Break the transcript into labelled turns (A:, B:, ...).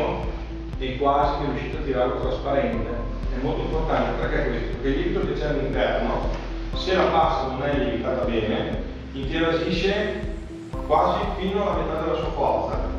A: liquido e quasi che riuscite a tirarlo trasparente. È molto importante perché questo, perché il liquido che c'è all'interno, se la pasta non è lievitata bene, interagisce quasi fino alla metà della sua forza.